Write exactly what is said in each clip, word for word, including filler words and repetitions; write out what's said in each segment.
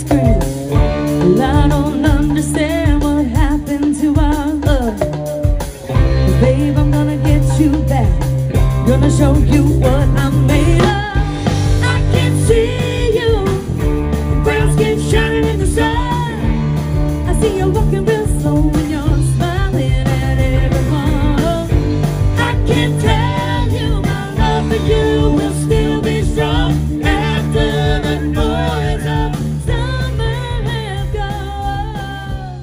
scream. Well, I don't understand what happened to our love. But babe, I'm gonna get you back. Gonna show you what I'm made of. I can see you, brown skin shining in the sun. I see you walking real slow when you're smiling at everyone. I can tell you my love for you will still be strong after the noise of summer has gone.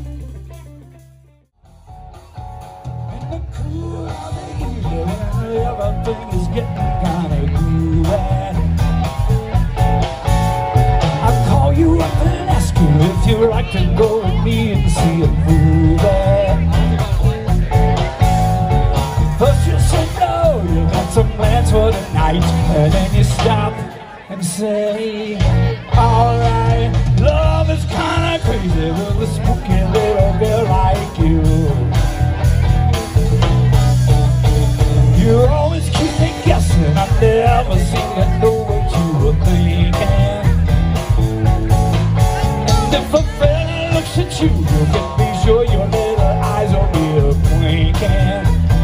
In the cool of the evening, everything is getting kinda groovy. I'll call you up and ask you if you'd like to go with me and see a movie. First you say no, you got some plans for the night, and then you stop and say, alright, love is kinda crazy with a spooky little girl like you. You always keep me guessing, I never seem to know what you were thinking. And if a fella looks at you, you can be sure your little eyes will be blinking.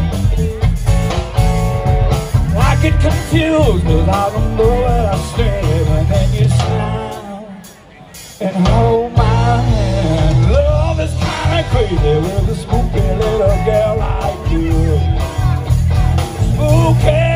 I get confused, cause I don't know where I stand, and then you smile and hold my hand. Love is kinda crazy with a spooky little girl like you. Okay.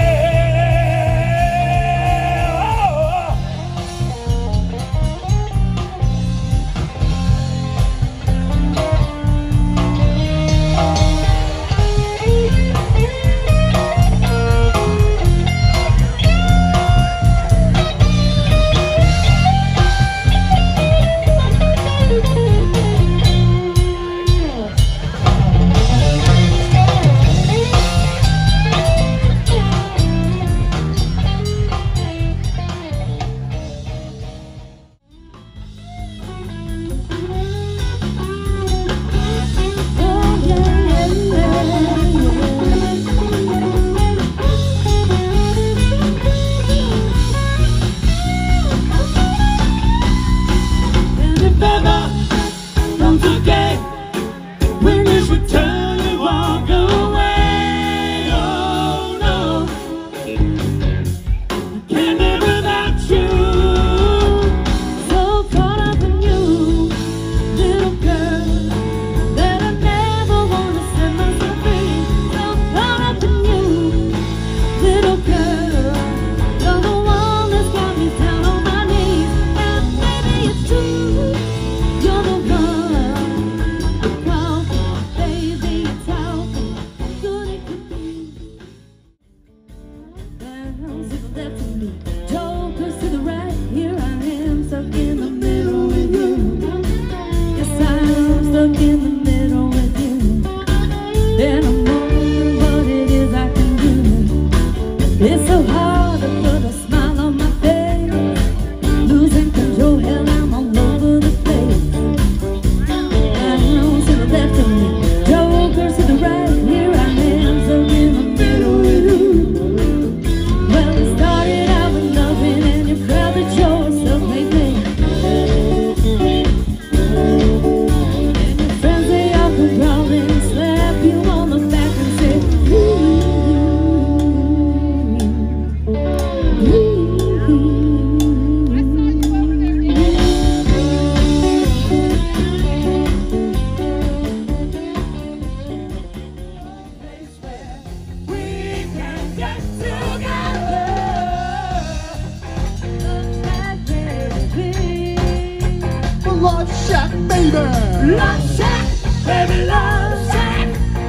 Love Shack, baby. Love Shack, baby, Love Shack.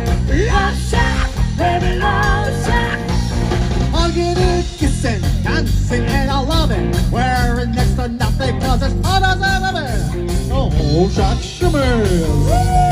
Love Shack, baby, Love Shack. Hugging and kissing, dancing and I love it. Wearing next to nothing cause it's hot as ever. The whole shack shimmers.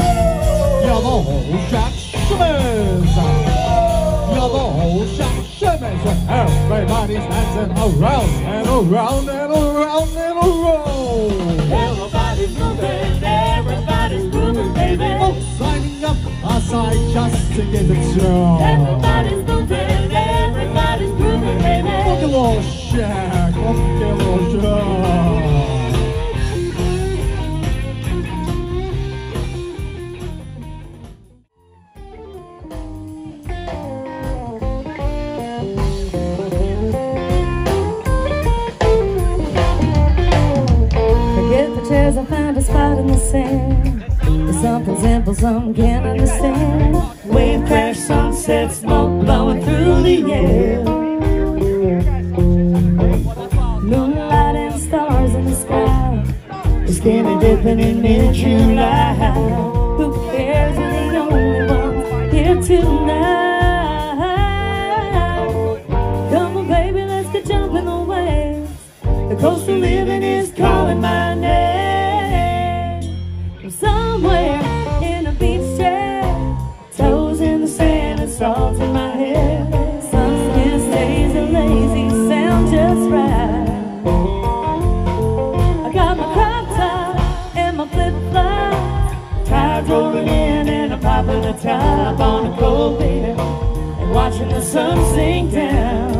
Yeah, the whole shack shimmers. Yeah, the whole shack shimmers. Everybody's dancing around and around and around and around. Everybody's moving, everybody's moving, baby. Folks signing up aside just to get it strong. Everybody's moving, everybody's moving, baby. Look at little shack, look at little shack. chairs, I found a spot in the sand. It's something simple, some can't understand. Wave crash, sunset, smoke blowing through the air. Moonlight and stars in the sky, skinny dipping in mid-July. Who cares, we're the only ones here tonight. Come on baby, let's get jumping the waves. The coastal living is calling my name. From somewhere in a beach chair, toes in the sand and salt in my hair. Sun stays a lazy, sound just right. I got my crop top and my flip-flops, tides rolling in and I'm popping the top on a cold beer and watching the sun sink down.